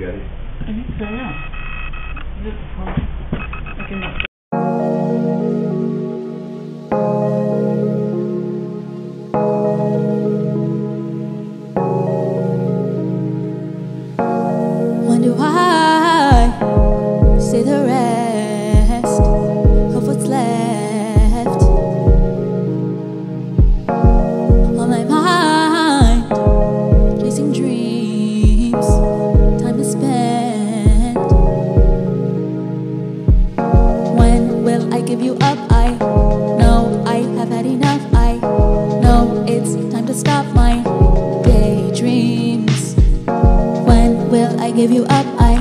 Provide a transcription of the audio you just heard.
get it? I think so, yeah. Is it the phone? I can make When do I say the rest of what's left on my mind, chasing dreams, time is spent. When will I give you up? I know I have had enough. I know it's time to stop my daydreams. When will I give you up?